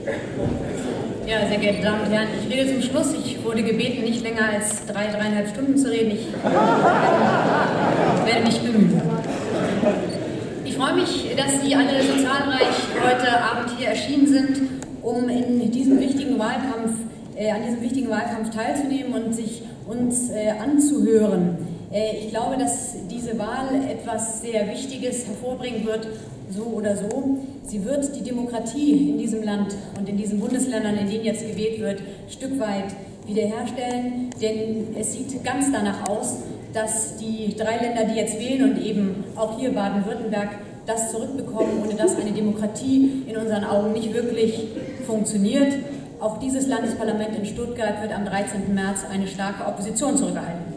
Ja, sehr geehrte Damen und Herren, ich rede zum Schluss. Ich wurde gebeten, nicht länger als 3,5 Stunden zu reden. Ich werde mich bemühen. Ich freue mich, dass Sie alle so zahlreich heute Abend hier erschienen sind, um in diesem wichtigen Wahlkampf, an diesem wichtigen Wahlkampf teilzunehmen und sich uns anzuhören. Ich glaube, dass diese Wahl etwas sehr Wichtiges hervorbringen wird, so oder so. Sie wird die Demokratie in diesem Land und in diesen Bundesländern, in denen jetzt gewählt wird, ein Stück weit wiederherstellen. Denn es sieht ganz danach aus, dass die 3 Länder, die jetzt wählen und eben auch hier Baden-Württemberg, das zurückbekommen, ohne dass eine Demokratie in unseren Augen nicht wirklich funktioniert. Auch dieses Landesparlament in Stuttgart wird am 13. März eine starke Opposition zurückerhalten.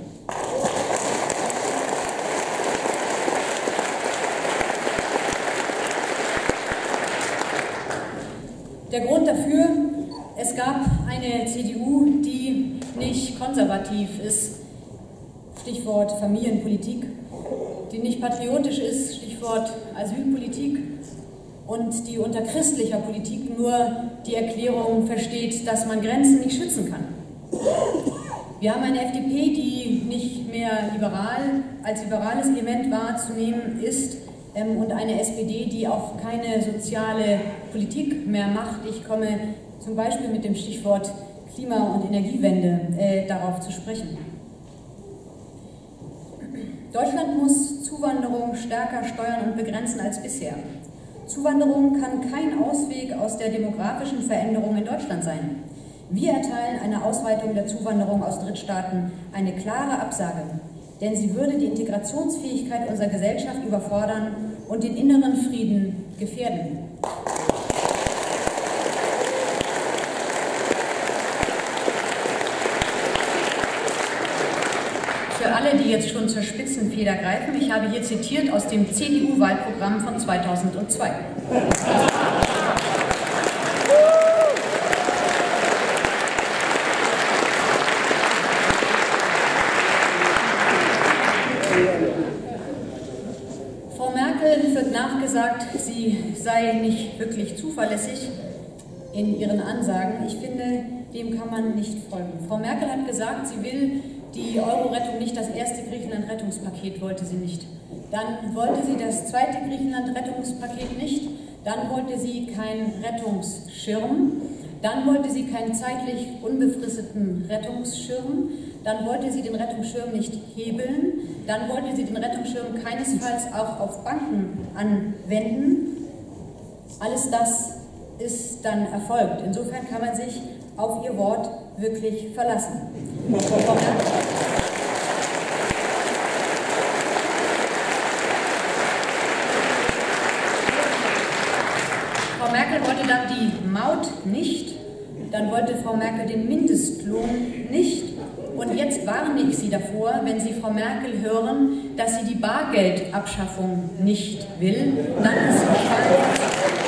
Der Grund dafür: Es gab eine CDU, die nicht konservativ ist, Stichwort Familienpolitik, die nicht patriotisch ist, Stichwort Asylpolitik, und die unter christlicher Politik nur die Erklärung versteht, dass man Grenzen nicht schützen kann. Wir haben eine FDP, die nicht mehr als liberales Element wahrzunehmen ist, und eine SPD, die auch keine soziale Politik mehr macht. Ich komme zum Beispiel mit dem Stichwort Klima- und Energiewende darauf zu sprechen. Deutschland muss Zuwanderung stärker steuern und begrenzen als bisher. Zuwanderung kann kein Ausweg aus der demografischen Veränderung in Deutschland sein. Wir erteilen einer Ausweitung der Zuwanderung aus Drittstaaten eine klare Absage, denn sie würde die Integrationsfähigkeit unserer Gesellschaft überfordern und den inneren Frieden gefährden. Für alle, die jetzt schon zur Spitzenfeder greifen, ich habe hier zitiert aus dem CDU-Wahlprogramm von 2002. Frau Merkel wird nachgesagt, sie sei nicht wirklich zuverlässig in ihren Ansagen. Ich finde, dem kann man nicht folgen. Frau Merkel hat gesagt, sie will die Euro-Rettung nicht, das erste Griechenland-Rettungspaket wollte sie nicht. Dann wollte sie das zweite Griechenland-Rettungspaket nicht. Dann wollte sie keinen Rettungsschirm. Dann wollte sie keinen zeitlich unbefristeten Rettungsschirm. Dann wollte sie den Rettungsschirm nicht hebeln. Dann wollte sie den Rettungsschirm keinesfalls auch auf Banken anwenden. Alles das ist dann erfolgt. Insofern kann man sich auf ihr Wort wirklich verlassen. Frau Merkel wollte dann die Maut nicht, dann wollte Frau Merkel den Mindestlohn nicht, und jetzt warne ich Sie davor, wenn Sie Frau Merkel hören, dass sie die Bargeldabschaffung nicht will, dann ist es wahrscheinlich.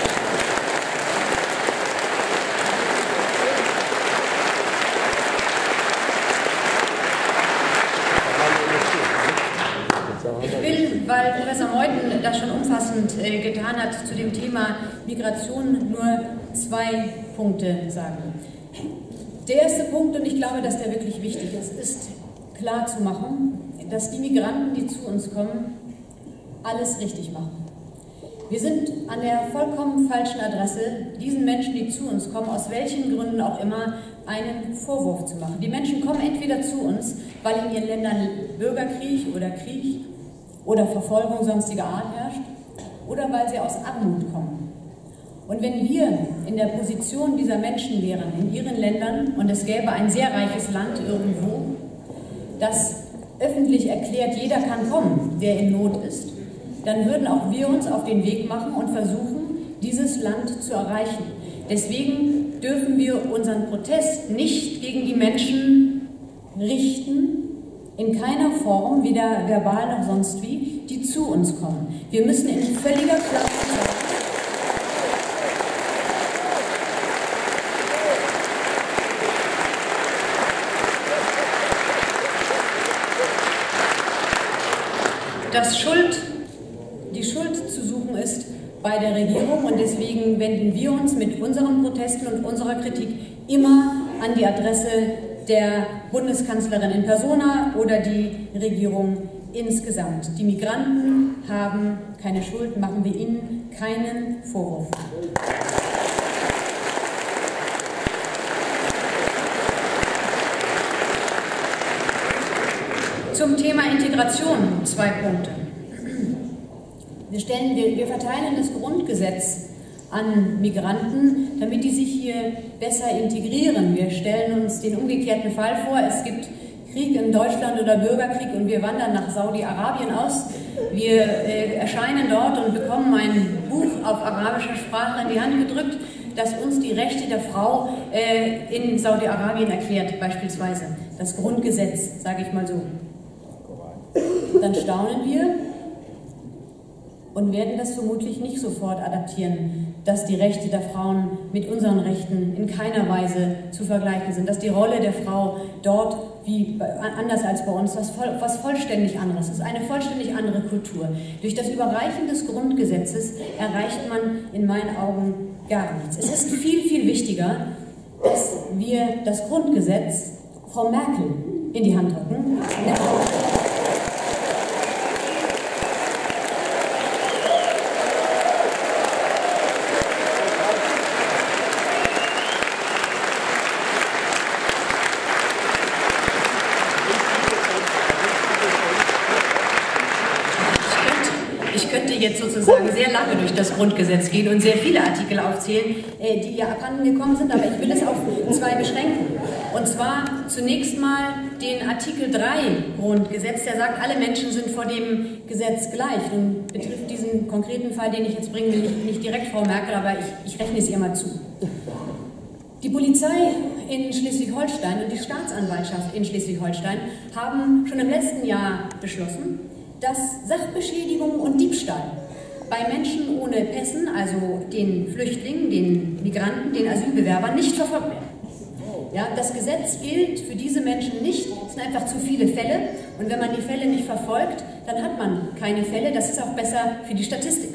Weil Professor Meuthen das schon umfassend getan hat, zu dem Thema Migration nur 2 Punkte sagen. Der erste Punkt, und ich glaube, dass der wirklich wichtig ist klar zu machen, dass die Migranten, die zu uns kommen, alles richtig machen. Wir sind an der vollkommen falschen Adresse, diesen Menschen, die zu uns kommen, aus welchen Gründen auch immer, einen Vorwurf zu machen. Die Menschen kommen entweder zu uns, weil in ihren Ländern Bürgerkrieg oder Verfolgung sonstiger Art herrscht, oder weil sie aus Armut kommen. Und wenn wir in der Position dieser Menschen wären, in ihren Ländern, und es gäbe ein sehr reiches Land irgendwo, das öffentlich erklärt, jeder kann kommen, der in Not ist, dann würden auch wir uns auf den Weg machen und versuchen, dieses Land zu erreichen. Deswegen dürfen wir unseren Protest nicht gegen die Menschen richten, in keiner Form, weder verbal noch sonst wie, die zu uns kommen. Wir müssen in völliger Klarheit sagen, dass die Schuld zu suchen ist bei der Regierung und deswegen wenden wir uns mit unseren Protesten und unserer Kritik immer an die Adresse der Bundeskanzlerin in persona oder die Regierung insgesamt. Die Migranten haben keine Schuld, machen wir ihnen keinen Vorwurf. Zum Thema Integration 2 Punkte. Wir verteilen das Grundgesetz an Migranten, damit die sich hier besser integrieren. Wir stellen uns den umgekehrten Fall vor, es gibt Krieg in Deutschland oder Bürgerkrieg und wir wandern nach Saudi-Arabien aus. Wir erscheinen dort und bekommen ein Buch auf arabischer Sprache in die Hand gedrückt, das uns die Rechte der Frau in Saudi-Arabien erklärt, beispielsweise. Das Grundgesetz, sage ich mal so. Dann staunen wir und werden das vermutlich nicht sofort adaptieren, dass die Rechte der Frauen mit unseren Rechten in keiner Weise zu vergleichen sind, dass die Rolle der Frau dort, wie anders als bei uns, was vollständig anderes ist, eine vollständig andere Kultur. Durch das Überreichen des Grundgesetzes erreicht man in meinen Augen gar nichts. Es ist viel, viel wichtiger, dass wir das Grundgesetz Frau Merkel in die Hand drücken. Ich könnte jetzt sozusagen sehr lange durch das Grundgesetz gehen und sehr viele Artikel aufzählen, die ja abhanden gekommen sind, aber ich will es auf 2 beschränken. Und zwar zunächst mal den Artikel 3 Grundgesetz, der sagt, alle Menschen sind vor dem Gesetz gleich. Nun betrifft diesen konkreten Fall, den ich jetzt bringen will, nicht direkt Frau Merkel, aber ich rechne es ihr mal zu. Die Polizei in Schleswig-Holstein und die Staatsanwaltschaft in Schleswig-Holstein haben schon im letzten Jahr beschlossen, dass Sachbeschädigung und Diebstahl bei Menschen ohne Pässen, also den Flüchtlingen, den Migranten, den Asylbewerbern, nicht verfolgt werden. Ja, das Gesetz gilt für diese Menschen nicht, es sind einfach zu viele Fälle und wenn man die Fälle nicht verfolgt, dann hat man keine Fälle, das ist auch besser für die Statistik.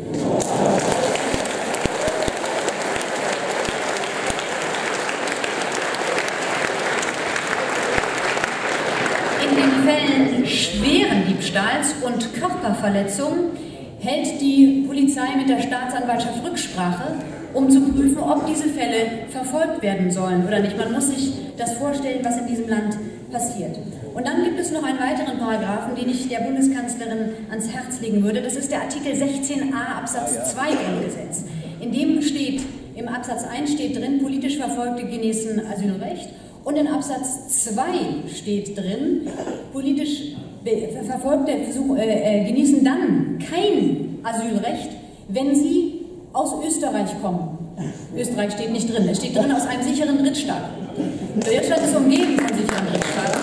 In den Fällen schweren Diebstahls und Körperverletzung hält die Polizei mit der Staatsanwaltschaft Rücksprache, um zu prüfen, ob diese Fälle verfolgt werden sollen oder nicht. Man muss sich das vorstellen, was in diesem Land passiert. Und dann gibt es noch einen weiteren Paragraphen, den ich der Bundeskanzlerin ans Herz legen würde. Das ist der Artikel 16a Absatz 2 Grundgesetz. In dem steht, im Absatz 1 steht drin, politisch Verfolgte genießen Asylrecht. Und in Absatz 2 steht drin, politisch Verfolgte genießen dann kein Asylrecht, wenn sie aus Österreich kommen. Österreich steht nicht drin, es steht drin aus einem sicheren Drittstaat. Deutschland ist umgeben von sicheren Drittstaaten.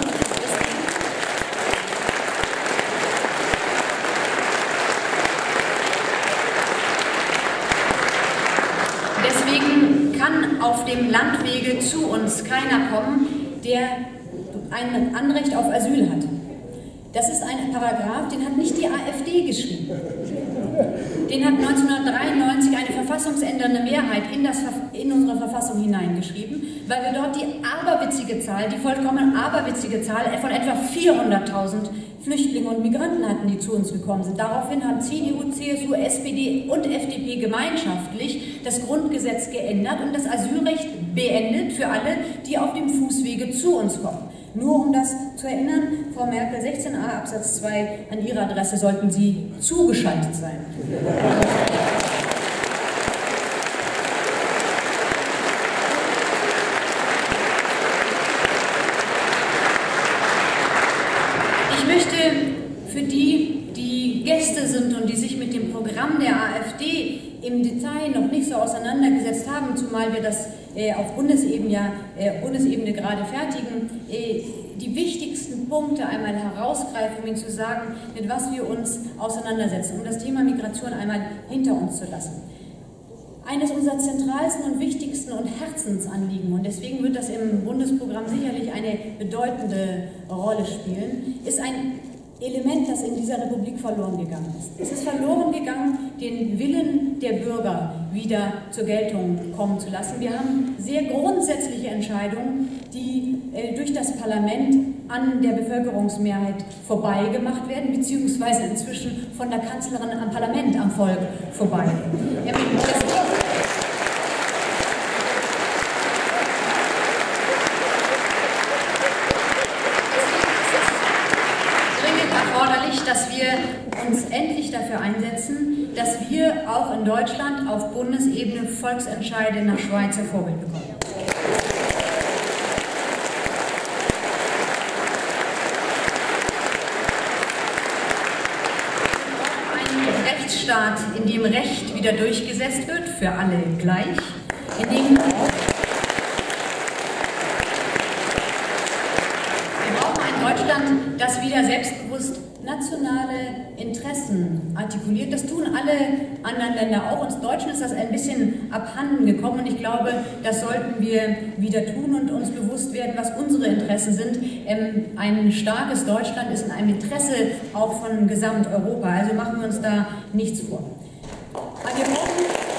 Deswegen kann auf dem Landwege zu uns keiner kommen, der ein Anrecht auf Asyl hat. Das ist ein Paragraph, den hat nicht die AfD geschrieben. Den hat 1993 eine verfassungsändernde Mehrheit in unsere Verfassung hineingeschrieben, weil wir dort die aberwitzige Zahl, die vollkommen aberwitzige Zahl von etwa 400.000 Flüchtlinge und Migranten hatten, die zu uns gekommen sind. Daraufhin haben CDU, CSU, SPD und FDP gemeinschaftlich das Grundgesetz geändert und das Asylrecht beendet für alle, die auf dem Fußwege zu uns kommen. Nur um das zu erinnern, Frau Merkel, 16a Absatz 2, an Ihre Adresse sollten Sie zugeschaltet sein. Ich möchte für die, die Gäste sind und die sich mit dem Programm der AfD im Detail noch nicht so auseinandergesetzt haben, zumal wir das auf Bundesebene gerade fertigen, die wichtigsten Punkte einmal herausgreifen, um Ihnen zu sagen, mit was wir uns auseinandersetzen, um das Thema Migration einmal hinter uns zu lassen. Eines unserer zentralsten und wichtigsten und Herzensanliegen, und deswegen wird das im Bundesprogramm sicherlich eine bedeutende Rolle spielen, ist ein Element, das in dieser Republik verloren gegangen ist. Es ist verloren gegangen, den Willen der Bürger wieder zur Geltung kommen zu lassen. Wir haben sehr grundsätzliche Entscheidungen, die durch das Parlament an der Bevölkerungsmehrheit vorbeigemacht werden, beziehungsweise inzwischen von der Kanzlerin am Parlament, am Volk vorbei. Dass wir uns endlich dafür einsetzen, dass wir auch in Deutschland auf Bundesebene Volksentscheide nach Schweizer Vorbild bekommen. Ein Rechtsstaat, in dem Recht wieder durchgesetzt wird, für alle gleich, in dem wir brauchen ein Deutschland, das wieder selbstbewusst nationale Interessen artikuliert. Das tun alle anderen Länder auch. Uns Deutschen ist das ein bisschen abhanden gekommen und ich glaube, das sollten wir wieder tun und uns bewusst werden, was unsere Interessen sind. Ein starkes Deutschland ist in einem Interesse auch von Gesamteuropa. Also machen wir uns da nichts vor. Aber wir brauchen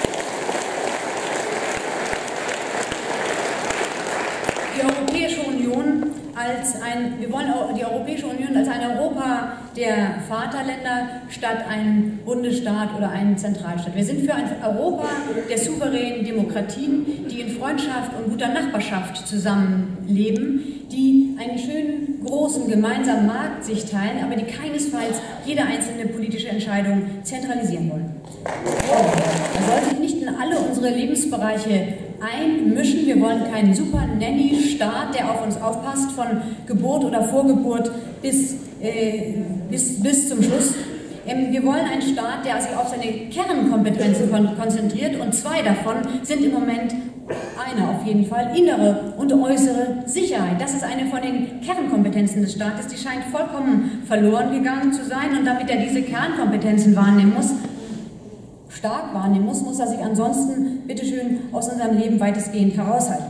die Europäische Union wir wollen die Europäische Union als ein Europa der Vaterländer statt ein Bundesstaat oder ein Zentralstaat. Wir sind für ein Europa der souveränen Demokratien, die in Freundschaft und guter Nachbarschaft zusammenleben, die einen schönen, großen, gemeinsamen Markt sich teilen, aber die keinesfalls jede einzelne politische Entscheidung zentralisieren wollen. Man soll sich nicht in alle unsere Lebensbereiche einmischen. Wir wollen keinen Super-Nanny-Staat, der auf uns aufpasst, von Geburt oder Vorgeburt bis zum Schluss. Wir wollen einen Staat, der sich auf seine Kernkompetenzen konzentriert und zwei davon sind im Moment eine auf jeden Fall, innere und äußere Sicherheit. Das ist eine von den Kernkompetenzen des Staates, die scheint vollkommen verloren gegangen zu sein und damit er diese Kernkompetenzen wahrnehmen muss, stark wahrnehmen muss, muss er sich ansonsten, bitteschön, aus unserem Leben weitestgehend heraushalten.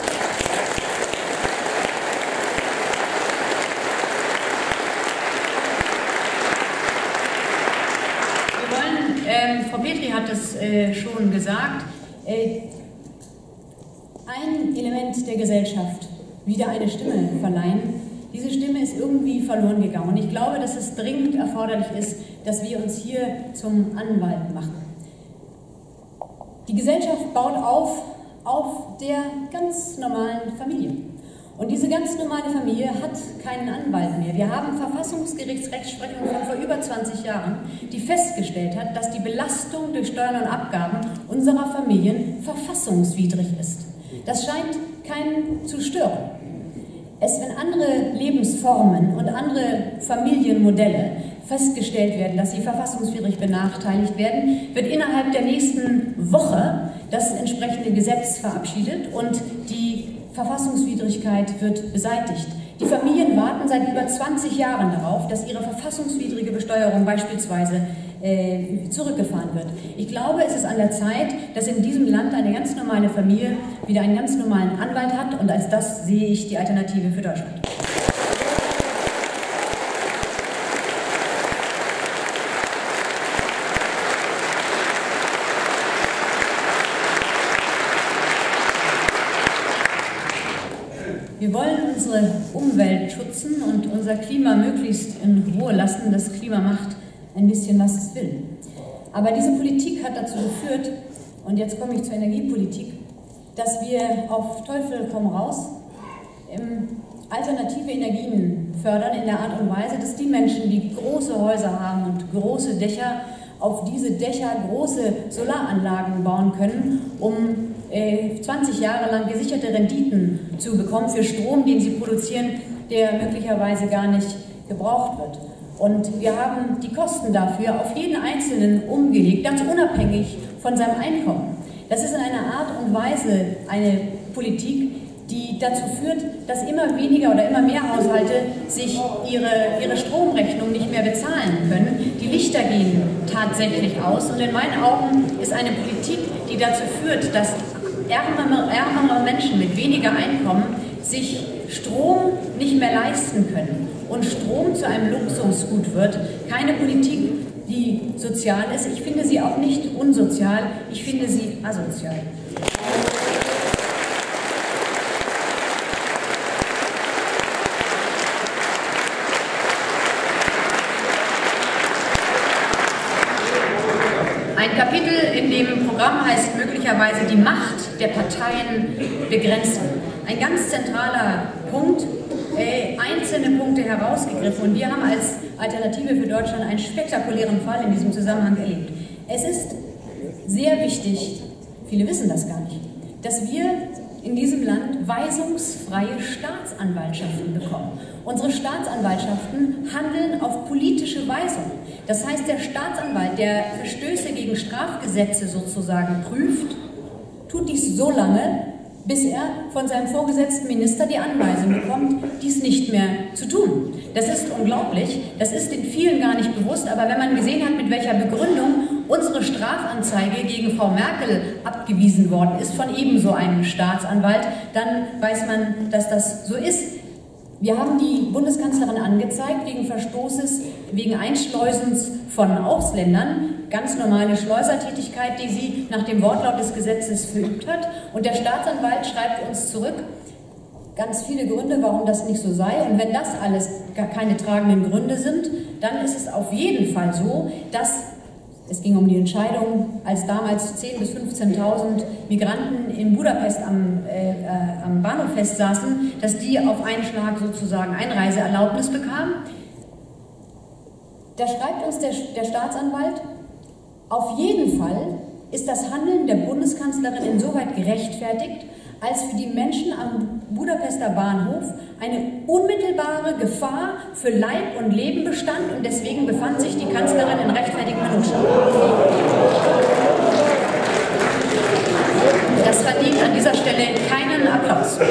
Wir wollen, Frau Petri hat es schon gesagt, ein Element der Gesellschaft wieder eine Stimme verleihen. Diese Stimme ist irgendwie verloren gegangen und ich glaube, dass es dringend erforderlich ist, dass wir uns hier zum Anwalt machen. Die Gesellschaft baut auf der ganz normalen Familie. Und diese ganz normale Familie hat keinen Anwalt mehr. Wir haben Verfassungsgerichtsrechtsprechung von vor über 20 Jahren, die festgestellt hat, dass die Belastung durch Steuern und Abgaben unserer Familien verfassungswidrig ist. Das scheint keinen zu stören. Wenn andere Lebensformen und andere Familienmodelle festgestellt werden, dass sie verfassungswidrig benachteiligt werden, wird innerhalb der nächsten Woche das entsprechende Gesetz verabschiedet und die Verfassungswidrigkeit wird beseitigt. Die Familien warten seit über 20 Jahren darauf, dass ihre verfassungswidrige Besteuerung beispielsweise zurückgefahren wird. Ich glaube, es ist an der Zeit, dass in diesem Land eine ganz normale Familie wieder einen ganz normalen Anwalt hat und als das sehe ich die Alternative für Deutschland. Wir wollen unsere Umwelt schützen und unser Klima möglichst in Ruhe lassen. Das Klima macht ein bisschen, was es will. Aber diese Politik hat dazu geführt, und jetzt komme ich zur Energiepolitik, dass wir auf Teufel komm raus alternative Energien fördern in der Art und Weise, dass die Menschen, die große Häuser haben und große Dächer, auf diese Dächer große Solaranlagen bauen können, um 20 Jahre lang gesicherte Renditen zu bekommen für Strom, den sie produzieren, der möglicherweise gar nicht gebraucht wird. Und wir haben die Kosten dafür auf jeden Einzelnen umgelegt, ganz unabhängig von seinem Einkommen. Das ist in einer Art und Weise eine Politik, die dazu führt, dass immer weniger oder immer mehr Haushalte sich ihre Stromrechnung nicht mehr bezahlen können. Die Lichter gehen tatsächlich aus und in meinen Augen ist eine Politik, die dazu führt, dass ärmere Menschen mit weniger Einkommen sich Strom nicht mehr leisten können und Strom zu einem Luxusgut wird, keine Politik die sozial ist. Ich finde sie auch nicht unsozial, ich finde sie asozial. Ein Kapitel in dem Programm heißt möglicherweise die Macht der Parteien begrenzen. Ein ganz zentraler Punkt, einzelne Punkte herausgegriffen. Und wir haben als Alternative für Deutschland einen spektakulären Fall in diesem Zusammenhang erlebt. Es ist sehr wichtig, viele wissen das gar nicht, dass wir in diesem Land weisungsfreie Staatsanwaltschaften bekommen. Unsere Staatsanwaltschaften handeln auf politische Weisung. Das heißt, der Staatsanwalt, der Verstöße gegen Strafgesetze sozusagen prüft, tut dies so lange, bis er von seinem vorgesetzten Minister die Anweisung bekommt, dies nicht mehr zu tun. Das ist unglaublich, das ist den vielen gar nicht bewusst, aber wenn man gesehen hat, mit welcher Begründung unsere Strafanzeige gegen Frau Merkel abgewiesen worden ist von ebenso einem Staatsanwalt, dann weiß man, dass das so ist. Wir haben die Bundeskanzlerin angezeigt wegen Verstoßes, wegen Einschleusens von Ausländern, ganz normale Schleusertätigkeit, die sie nach dem Wortlaut des Gesetzes verübt hat. Und der Staatsanwalt schreibt uns zurück, ganz viele Gründe, warum das nicht so sei. Und wenn das alles gar keine tragenden Gründe sind, dann ist es auf jeden Fall so, dass es ging um die Entscheidung, als damals 10.000 bis 15.000 Migranten in Budapest am Bahnhof festsaßen, dass die auf einen Schlag sozusagen Einreiseerlaubnis bekamen. Da schreibt uns der Staatsanwalt, auf jeden Fall ist das Handeln der Bundeskanzlerin insoweit gerechtfertigt, als für die Menschen am Budapester Bahnhof eine unmittelbare Gefahr für Leib und Leben bestand und deswegen befand sich die Kanzlerin in rechtfertigem Notstand. Das verdient an dieser Stelle keinen Applaus.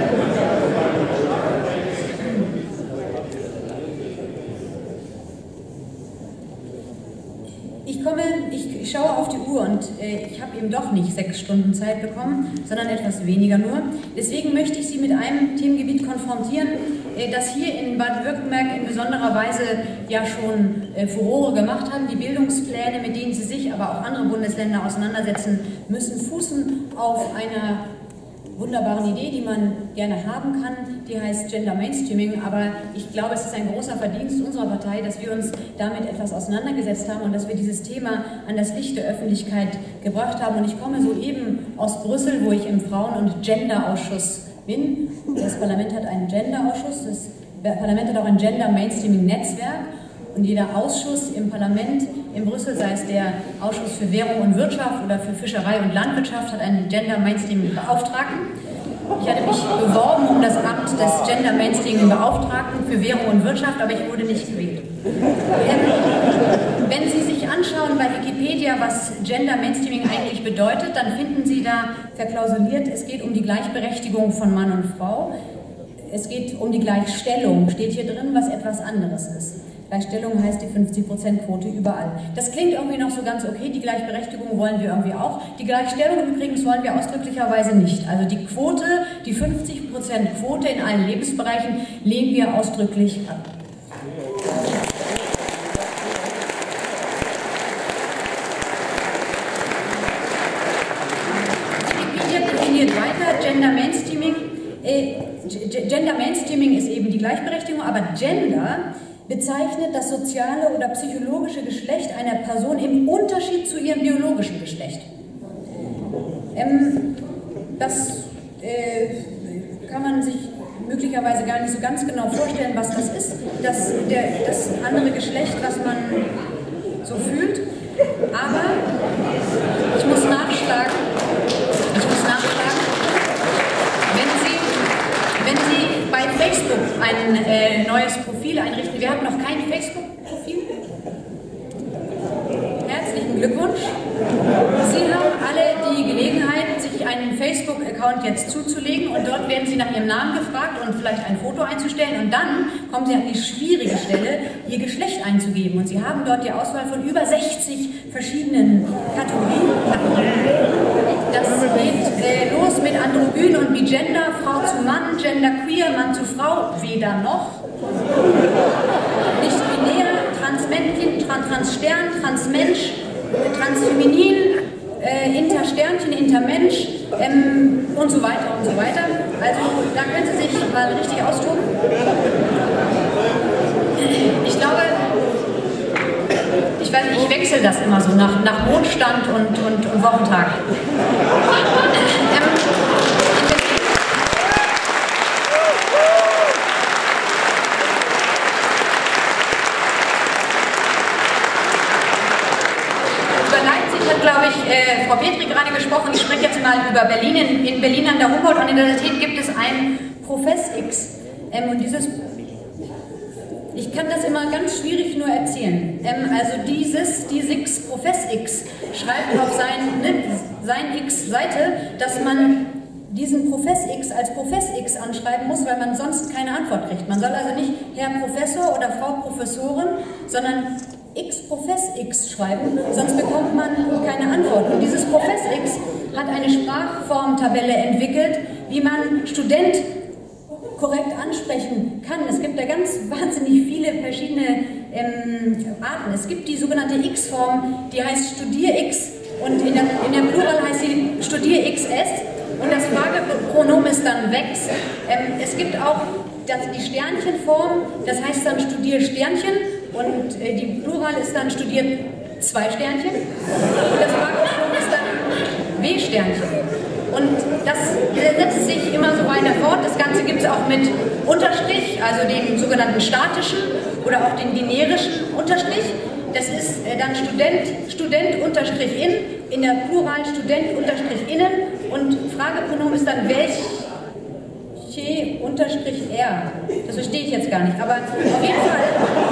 Ich schaue auf die Uhr und ich habe eben doch nicht 6 Stunden Zeit bekommen, sondern etwas weniger nur. Deswegen möchte ich Sie mit einem Themengebiet konfrontieren, das hier in Baden-Württemberg in besonderer Weise ja schon Furore gemacht hat. Die Bildungspläne, mit denen Sie sich, aber auch andere Bundesländer auseinandersetzen müssen, fußen auf einer wunderbaren Idee, die man gerne haben kann, die heißt Gender Mainstreaming, aber ich glaube, es ist ein großer Verdienst unserer Partei, dass wir uns damit etwas auseinandergesetzt haben und dass wir dieses Thema an das Licht der Öffentlichkeit gebracht haben. Und ich komme soeben aus Brüssel, wo ich im Frauen- und Gender-Ausschuss bin. Das Parlament hat einen Gender-Ausschuss, das Parlament hat auch ein Gender Mainstreaming-Netzwerk. Und jeder Ausschuss im Parlament in Brüssel, sei es der Ausschuss für Währung und Wirtschaft oder für Fischerei und Landwirtschaft, hat einen Gender Mainstreaming Beauftragten. Ich hatte mich beworben um das Amt des Gender Mainstreaming Beauftragten für Währung und Wirtschaft, aber ich wurde nicht gewählt. Wenn Sie sich anschauen bei Wikipedia, was Gender Mainstreaming eigentlich bedeutet, dann finden Sie da verklausuliert, es geht um die Gleichberechtigung von Mann und Frau. Es geht um die Gleichstellung, steht hier drin, was etwas anderes ist. Gleichstellung heißt die 50%-Quote überall. Das klingt irgendwie noch so ganz okay, die Gleichberechtigung wollen wir irgendwie auch. Die Gleichstellung übrigens wollen wir ausdrücklicherweise nicht. Also die Quote, die 50%-Quote in allen Lebensbereichen lehnen wir ausdrücklich ab. Wikipedia definiert weiter Gender Mainstreaming. Gender Mainstreaming ist eben die Gleichberechtigung, aber Gender bezeichnet das soziale oder psychologische Geschlecht einer Person im Unterschied zu ihrem biologischen Geschlecht. Das kann man sich möglicherweise gar nicht so ganz genau vorstellen, was das ist. Das andere Geschlecht, was man so fühlt. Aber ich muss nachschlagen. Wenn Sie bei Facebook ein neues Profil einrichten, wir haben noch kein Facebook-Profil. Herzlichen Glückwunsch. Sie haben alle die Gelegenheit, sich einen Facebook-Account jetzt zuzulegen und dort werden Sie nach Ihrem Namen gefragt und vielleicht ein Foto einzustellen und dann kommen Sie an die schwierige Stelle, Ihr Geschlecht einzugeben und Sie haben dort die Auswahl von über 60 verschiedenen Kategorien. Das geht los mit Androgyn und Bigender, Frau zu Mann, Genderqueer, Mann zu Frau, weder noch. Nicht binär, Transmännchen, Transstern, Transmensch, Transfeminin, Intersternchen, Intermensch und so weiter und so weiter. Also da können Sie sich mal richtig austoben. Ich glaube, ich wechsle das immer so nach Mondstand und Wochentag. Glaube ich, Frau Petri gerade gesprochen. Ich spreche jetzt mal über Berlin. In Berlin an der Humboldt-Universität gibt es ein Profess-X. Und ich kann das immer ganz schwierig nur erzählen. Also die SIX Profess-X schreibt auf sein X-Seite, dass man diesen Profess-X als Profess-X anschreiben muss, weil man sonst keine Antwort kriegt. Man soll also nicht Herr Professor oder Frau Professorin, sondern X-Profess-X schreiben, sonst bekommt man keine Antwort. Und dieses Profess-X hat eine Sprachformtabelle entwickelt, wie man Student korrekt ansprechen kann. Es gibt da ganz wahnsinnig viele verschiedene Arten. Es gibt die sogenannte X-Form, die heißt Studier-X und in der Plural heißt sie Studier-XS und das Fragepronomen ist dann Wex. Es gibt auch die Sternchenform, das heißt dann Studier-Sternchen. Und die Plural ist dann studiert 2 Sternchen und das Fragepronomen ist dann W-Sternchen. Und das setzt sich immer so weiter fort. Das Ganze gibt es auch mit Unterstrich, also den sogenannten statischen oder auch den generischen Unterstrich. Das ist dann Student-in, in der Plural Student-innen und Fragepronomen ist dann welche-r. Das verstehe ich jetzt gar nicht, aber auf jeden Fall.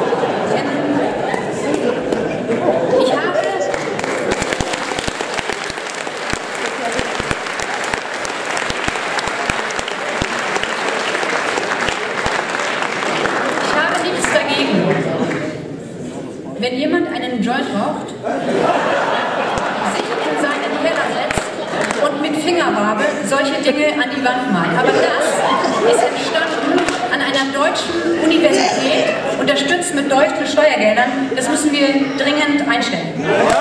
Ich habe nichts dagegen, wenn jemand einen Joint raucht, sich in seinen Keller setzt und mit Fingerwabe solche Dinge an die Wand malt. Aber das ist entstanden an einer deutschen Universität, unterstützt mit deutschen Steuergeldern. Das müssen wir dringend einstellen.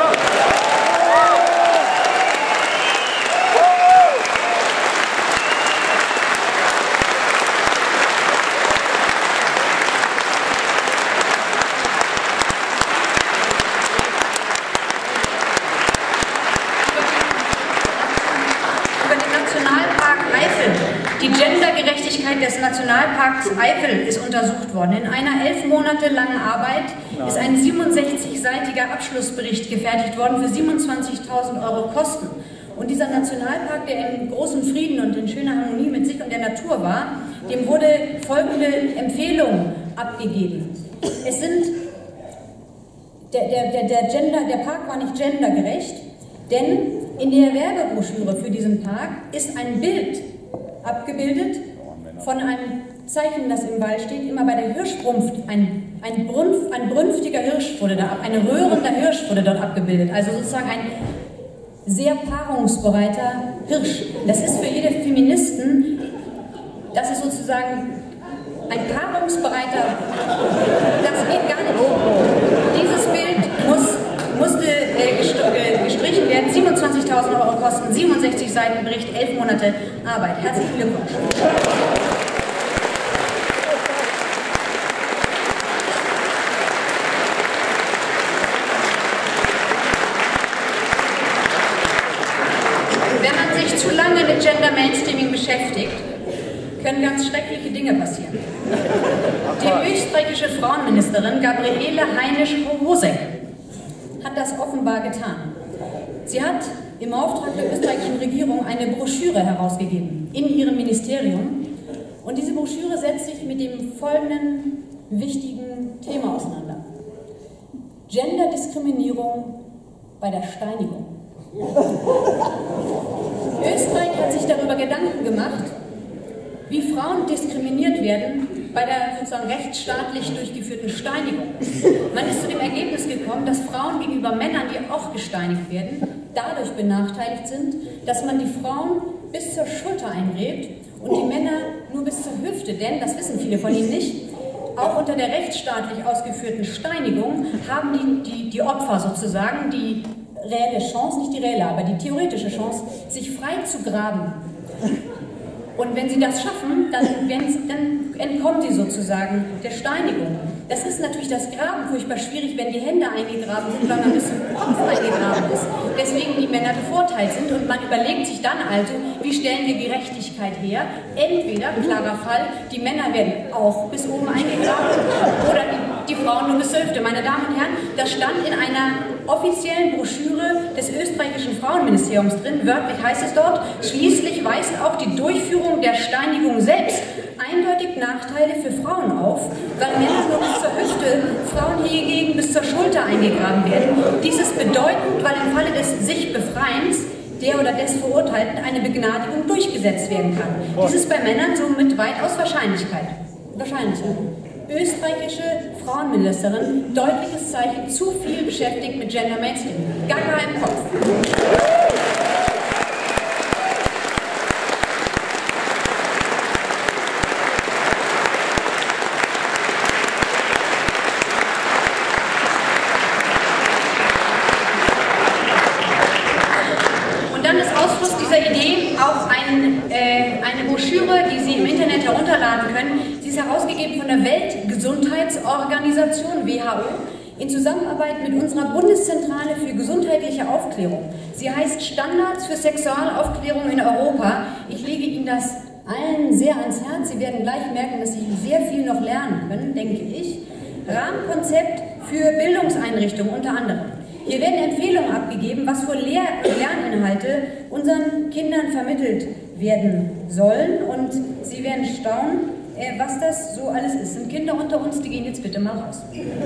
Die Gendergerechtigkeit des Nationalparks Eifel ist untersucht worden. In einer 11 Monate langen Arbeit ist ein 67-seitiger Abschlussbericht gefertigt worden für 27.000 Euro Kosten. Und dieser Nationalpark, der in großem Frieden und in schöner Harmonie mit sich und der Natur war, dem wurde folgende Empfehlung abgegeben. Es sind, der Park war nicht gendergerecht, denn in der Werbebroschüre für diesen Park ist ein Bild abgebildet von einem Zeichen, das im Wald steht, immer bei der Hirschbrunft. Ein brünftiger Hirsch wurde da ein röhrender Hirsch wurde dort abgebildet. Also sozusagen ein sehr paarungsbereiter Hirsch. Das ist für jede Feministen, das ist sozusagen ein paarungsbereiter, das geht gar nicht. Dieses Bild musste gestrichen werden, 27.000 Euro kosten, 67 Seiten Bericht, 11 Monate Arbeit. Herzlichen Glückwunsch. Wenn man sich zu lange mit Gender Mainstreaming beschäftigt, können ganz schreckliche Dinge passieren. Die österreichische Frauenministerin Gabriele Heinisch-Hosek hat das offenbar getan. Sie hat im Auftrag der österreichischen Regierung eine Broschüre herausgegeben in ihrem Ministerium und diese Broschüre setzt sich mit dem folgenden wichtigen Thema auseinander. Genderdiskriminierung bei der Steinigung. Österreich hat sich darüber Gedanken gemacht, wie Frauen diskriminiert werden bei der sozusagen rechtsstaatlich durchgeführten Steinigung. Man ist zu dem Ergebnis gekommen, dass Frauen gegenüber Männern, die auch gesteinigt werden, dadurch benachteiligt sind, dass man die Frauen bis zur Schulter eingräbt und die Männer nur bis zur Hüfte, denn, das wissen viele von Ihnen nicht, auch unter der rechtsstaatlich ausgeführten Steinigung haben die Opfer sozusagen die reelle Chance, nicht die reelle, aber die theoretische Chance, sich frei zu graben. Und wenn sie das schaffen, dann entkommen sie sozusagen der Steinigung. Das ist natürlich das Graben furchtbar schwierig, wenn die Hände eingegraben sind, weil man bis zum Kopf eingegraben ist. Deswegen die Männer bevorteilt sind und man überlegt sich dann also, wie stellen wir Gerechtigkeit her? Entweder, klarer Fall, die Männer werden auch bis oben eingegraben oder die Frauen nur bis zur Hüfte. Meine Damen und Herren, das stand in einer offiziellen Broschüre des österreichischen Frauenministeriums drin. Wörtlich heißt es dort, schließlich weist auch die Durchführung der Steinigung selbst eindeutig Nachteile für Frauen auf, weil Männer nur bis zur Hüfte, Frauen hingegen bis zur Schulter eingegraben werden. Dies ist bedeutend, weil im Falle des sich Befreiens der oder des Verurteilten eine Begnadigung durchgesetzt werden kann. Dies ist bei Männern somit weitaus wahrscheinlicher. Österreichische Frauenministerin, deutliches Zeichen, zu viel beschäftigt mit Gender Mainstream. Gaga im Kopf. Und dann ist Ausfluss dieser Idee auch eine Broschüre, die Sie im Internet herunterladen können. Sie ist herausgegeben von der Weltgesundheitsorganisation, WHO, in Zusammenarbeit mit unserer Bundeszentrale für gesundheitliche Aufklärung. Sie heißt Standards für Sexualaufklärung in Europa. Ich lege Ihnen das allen sehr ans Herz. Sie werden gleich merken, dass Sie sehr viel noch lernen können, denke ich. Rahmenkonzept für Bildungseinrichtungen unter anderem. Hier werden Empfehlungen abgegeben, was für Lerninhalte unseren Kindern vermittelt werden sollen. Und Sie werden staunen, was das so alles ist. Sind Kinder unter uns, die gehen jetzt bitte mal raus.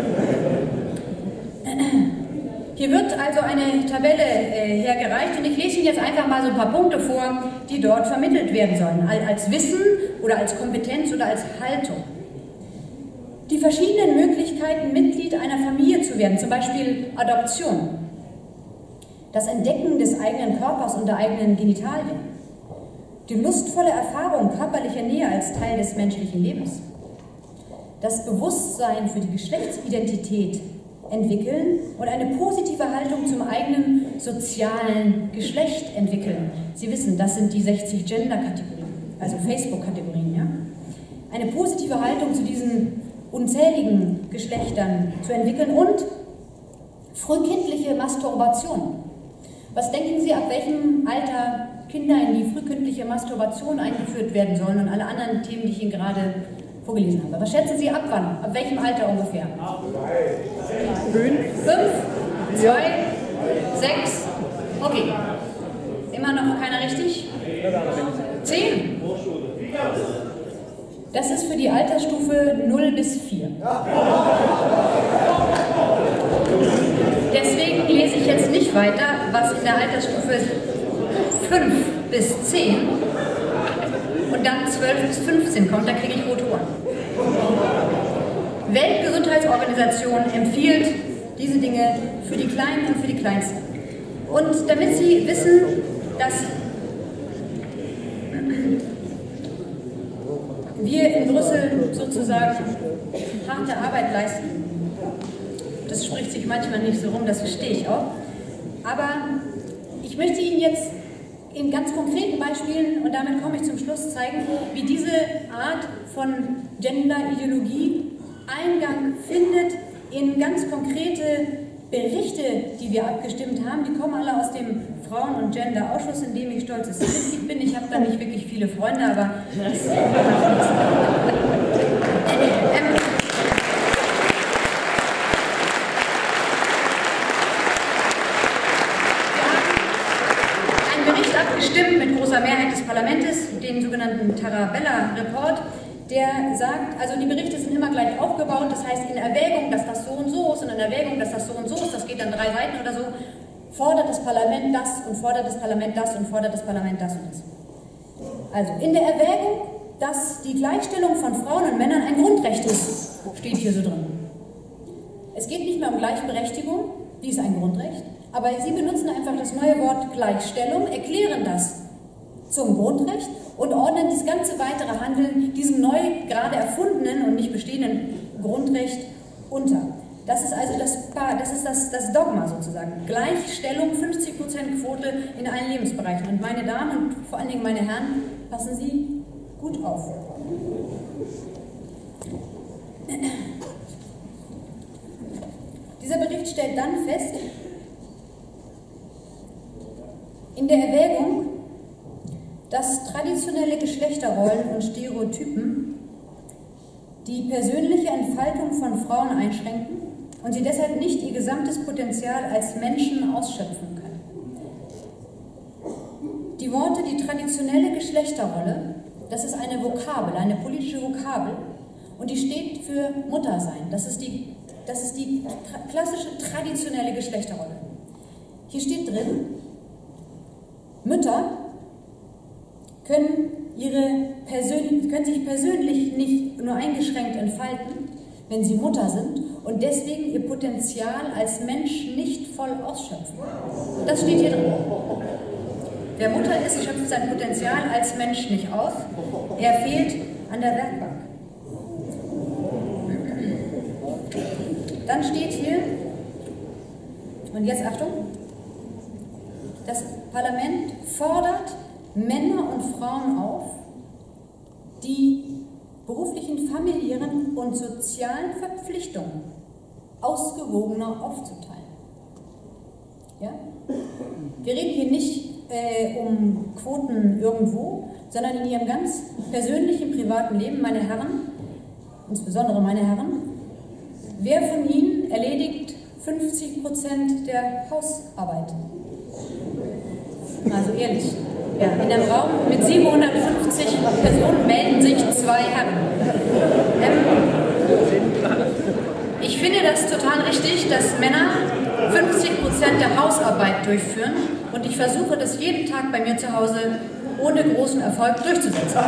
Hier wird also eine Tabelle hergereicht und ich lese Ihnen jetzt einfach mal so ein paar Punkte vor, die dort vermittelt werden sollen. Als Wissen oder als Kompetenz oder als Haltung. Die verschiedenen Möglichkeiten, Mitglied einer Familie zu werden, zum Beispiel Adoption. Das Entdecken des eigenen Körpers und der eigenen Genitalien. Die lustvolle Erfahrung körperlicher Nähe als Teil des menschlichen Lebens. Das Bewusstsein für die Geschlechtsidentität entwickeln und eine positive Haltung zum eigenen sozialen Geschlecht entwickeln. Sie wissen, das sind die 60 Gender-Kategorien, also Facebook-Kategorien. Ja? Eine positive Haltung zu diesen unzähligen Geschlechtern zu entwickeln und frühkindliche Masturbation. Was denken Sie, ab welchem Alter Kinder in die frühkindliche Masturbation eingeführt werden sollen und alle anderen Themen, die ich Ihnen gerade vorgelesen habe? Was schätzen Sie ab wann? Ab welchem Alter ungefähr? 5, 2, 6. Okay. Immer noch keiner richtig? 10. Das ist für die Altersstufe 0 bis 4. Deswegen lese ich jetzt nicht weiter, was in der Altersstufe 5 bis 10 und dann 12 bis 15 kommt, da kriege ich rote Ohren. Weltgesundheitsorganisation empfiehlt diese Dinge für die Kleinen und für die Kleinsten. Und damit Sie wissen, dass wir in Brüssel sozusagen harte Arbeit leisten, das spricht sich manchmal nicht so rum, das verstehe ich auch, aber ich möchte Ihnen jetzt in ganz konkreten Beispielen, und damit komme ich zum Schluss, zeigen, wie diese Art von Gender-Ideologie Eingang findet in ganz konkrete Berichte, die wir abgestimmt haben. Die kommen alle aus dem Frauen- und Gender-Ausschuss, in dem ich stolzes Mitglied bin. Ich habe da nicht wirklich viele Freunde, aber das abgestimmt mit großer Mehrheit des Parlaments, den sogenannten Tarabella-Report, der sagt, also die Berichte sind immer gleich aufgebaut, das heißt in Erwägung, dass das so und so ist und in Erwägung, dass das so und so ist, das geht dann 3 Seiten oder so, fordert das Parlament das und fordert das Parlament das und fordert das Parlament das und das. Also in der Erwägung, dass die Gleichstellung von Frauen und Männern ein Grundrecht ist, steht hier so drin. Es geht nicht mehr um Gleichberechtigung, die ist ein Grundrecht, aber Sie benutzen einfach das neue Wort Gleichstellung, erklären das zum Grundrecht und ordnen das ganze weitere Handeln diesem neu gerade erfundenen und nicht bestehenden Grundrecht unter. Das ist also das Dogma sozusagen. Gleichstellung, 50% Quote in allen Lebensbereichen. Und meine Damen und vor allen Dingen meine Herren, passen Sie gut auf. Dieser Bericht stellt dann fest, in der Erwägung, dass traditionelle Geschlechterrollen und Stereotypen die persönliche Entfaltung von Frauen einschränken und sie deshalb nicht ihr gesamtes Potenzial als Menschen ausschöpfen können. Die Worte, die traditionelle Geschlechterrolle, das ist eine Vokabel, eine politische Vokabel, und die steht für Muttersein. Das ist die klassische traditionelle Geschlechterrolle. Hier steht drin, Mütter können sich persönlich nicht nur eingeschränkt entfalten, wenn sie Mutter sind und deswegen ihr Potenzial als Mensch nicht voll ausschöpfen. Das steht hier drin. Wer Mutter ist, schöpft sein Potenzial als Mensch nicht aus. Er fehlt an der Werkbank. Dann steht hier, und jetzt Achtung, das Parlament fordert Männer und Frauen auf, die beruflichen, familiären und sozialen Verpflichtungen ausgewogener aufzuteilen. Ja? Wir reden hier nicht um Quoten irgendwo, sondern in ihrem ganz persönlichen, privaten Leben, meine Herren, insbesondere meine Herren, wer von Ihnen erledigt 50% der Hausarbeit? Also ehrlich. Ja, in einem Raum mit 750 Personen melden sich 2 Herren. Ich finde das total richtig, dass Männer 50% der Hausarbeit durchführen und ich versuche das jeden Tag bei mir zu Hause ohne großen Erfolg durchzusetzen.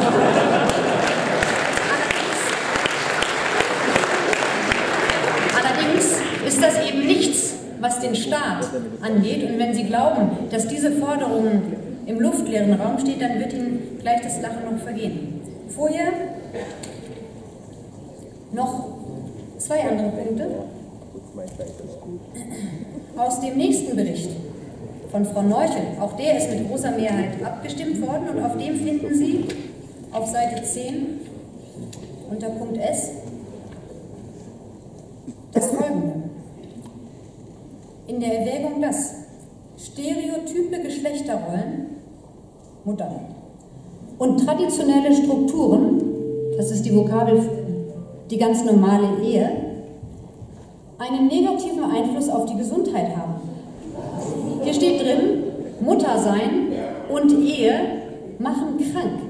Allerdings ist das eben nichts, was den Staat angeht, und wenn Sie glauben, dass diese Forderung im luftleeren Raum steht, dann wird Ihnen gleich das Lachen noch vergehen. Vorher noch 2 andere Punkte aus dem nächsten Bericht von Frau Neuchel. Auch der ist mit großer Mehrheit abgestimmt worden und auf dem finden Sie auf Seite 10 unter Punkt S das Folgende. In der Erwägung, dass stereotype Geschlechterrollen, Mutter, und traditionelle Strukturen, das ist die Vokabel für die ganz normale Ehe, einen negativen Einfluss auf die Gesundheit haben. Hier steht drin, Muttersein und Ehe machen krank.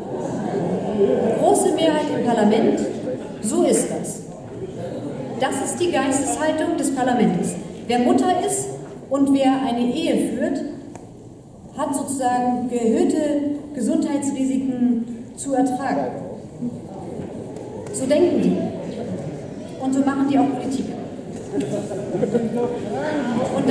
Große Mehrheit im Parlament, so ist das. Das ist die Geisteshaltung des Parlaments. Wer Mutter ist und wer eine Ehe führt, hat sozusagen erhöhte Gesundheitsrisiken zu ertragen. So denken die. Und so machen die auch Politik. Und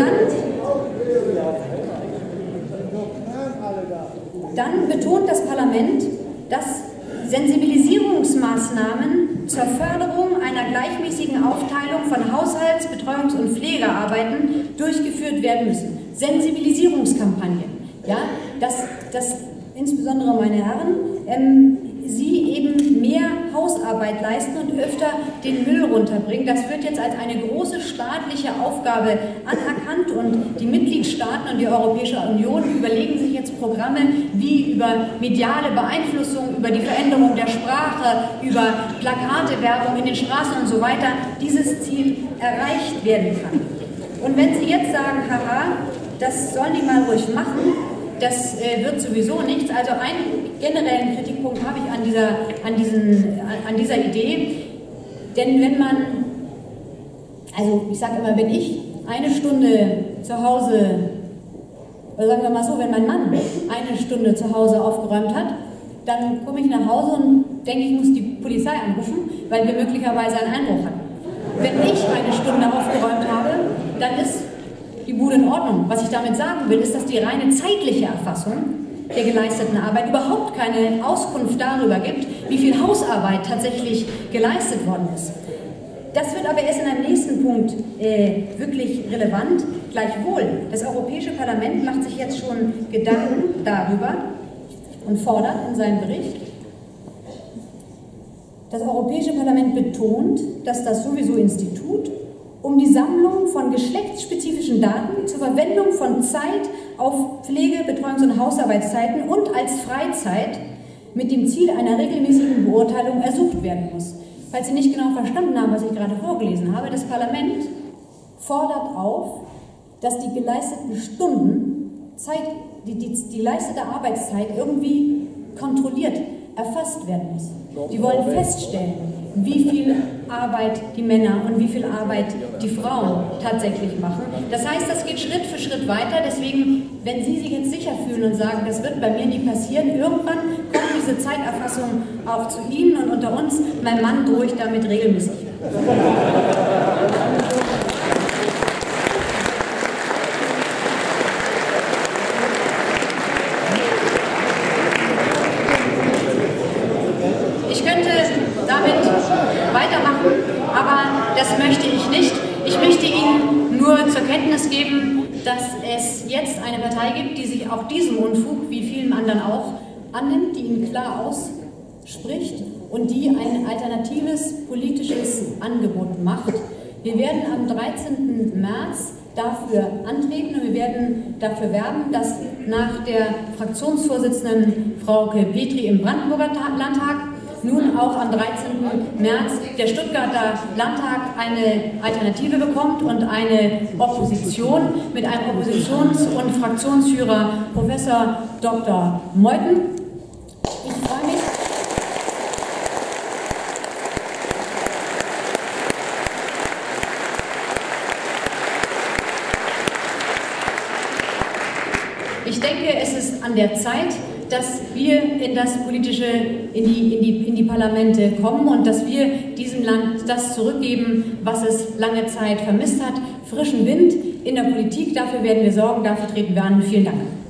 dann betont das Parlament, dass Sensibilisierungsmaßnahmen zur Förderung einer gleichmäßigen Aufteilung von Haushalts-, Betreuungs- und Pflegearbeiten durchgeführt werden müssen. Sensibilisierungskampagnen. Ja, dass insbesondere meine Herren, Sie eben mehr Hausarbeit leisten und öfter den Müll runterbringen. Das wird jetzt als eine große staatliche Aufgabe anerkannt und die Mitgliedstaaten und die Europäische Union überlegen sich jetzt Programme, wie über mediale Beeinflussung, über die Veränderung der Sprache, über Plakatewerbung in den Straßen und so weiter dieses Ziel erreicht werden kann. Und wenn Sie jetzt sagen, haha, das sollen die mal ruhig machen, das wird sowieso nichts. Also einen generellen Kritikpunkt habe ich an dieser Idee. Denn wenn man, also ich sage immer, wenn ich eine Stunde zu Hause, oder sagen wir mal so, wenn mein Mann eine Stunde zu Hause aufgeräumt hat, dann komme ich nach Hause und denke, ich muss die Polizei anrufen, weil wir möglicherweise einen Einbruch hatten. Wenn ich eine Stunde aufgeräumt habe, dann ist die Bude in Ordnung. Was ich damit sagen will, ist, dass die reine zeitliche Erfassung der geleisteten Arbeit überhaupt keine Auskunft darüber gibt, wie viel Hausarbeit tatsächlich geleistet worden ist. Das wird aber erst in einem nächsten Punkt wirklich relevant. Gleichwohl, das Europäische Parlament macht sich jetzt schon Gedanken darüber und fordert in seinem Bericht, das Europäische Parlament betont, dass das sowieso Institut um die Sammlung von geschlechtsspezifischen Daten zur Verwendung von Zeit auf Pflege-, Betreuungs- und Hausarbeitszeiten und als Freizeit mit dem Ziel einer regelmäßigen Beurteilung ersucht werden muss. Falls Sie nicht genau verstanden haben, was ich gerade vorgelesen habe, das Parlament fordert auf, dass die geleisteten Stunden, die geleistete Arbeitszeit irgendwie kontrolliert, erfasst werden muss. Die wollen feststellen, wie viel Arbeit die Männer und wie viel Arbeit die Frauen tatsächlich machen. Das heißt, das geht Schritt für Schritt weiter. Deswegen, wenn Sie sich jetzt sicher fühlen und sagen, das wird bei mir nie passieren, irgendwann kommt diese Zeiterfassung auch zu Ihnen und unter uns. Mein Mann droht damit regelmäßig. Das möchte ich nicht. Ich möchte Ihnen nur zur Kenntnis geben, dass es jetzt eine Partei gibt, die sich auch diesem Unfug, wie vielen anderen auch, annimmt, die ihn klar ausspricht und die ein alternatives politisches Angebot macht. Wir werden am 13. März dafür antreten und wir werden dafür werben, dass nach der Fraktionsvorsitzenden Frauke Petri im Brandenburger Landtag nun auch am 13. März der Stuttgarter Landtag eine Alternative bekommt und eine Opposition mit einem Oppositions- und Fraktionsführer Professor Dr. Meuthen. Ich freue mich. Ich denke, es ist an der Zeit, dass wir in das politische, in die Parlamente kommen und dass wir diesem Land das zurückgeben, was es lange Zeit vermisst hat. Frischen Wind in der Politik, dafür werden wir sorgen, dafür treten wir an. Vielen Dank.